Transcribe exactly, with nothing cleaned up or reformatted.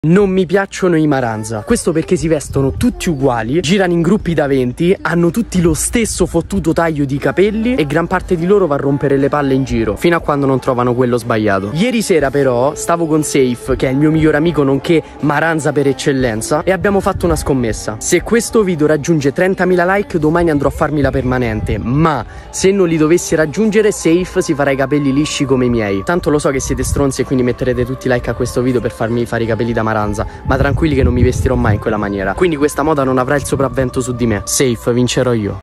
Non mi piacciono i Maranza. Questo perché si vestono tutti uguali, girano in gruppi da venti, hanno tutti lo stesso fottuto taglio di capelli e gran parte di loro va a rompere le palle in giro, fino a quando non trovano quello sbagliato. Ieri sera però stavo con Safe, che è il mio migliore amico nonché Maranza per eccellenza, e abbiamo fatto una scommessa. Se questo video raggiunge trentamila like, domani andrò a farmi la permanente, ma se non li dovessi raggiungere, Safe si farà i capelli lisci come i miei. Tanto lo so che siete stronzi e quindi metterete tutti like a questo video per farmi fare i capelli da Maranza, ma tranquilli che non mi vestirò mai in quella maniera, quindi questa moda non avrà il sopravvento su di me. Safe, vincerò io.